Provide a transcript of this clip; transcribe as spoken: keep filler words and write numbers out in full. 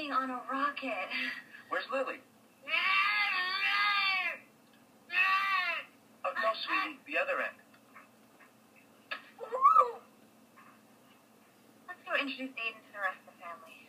floating on a rocket. Where's Lily? Oh, no, sweetie, the other end. Let's go introduce Aiden to the rest of the family.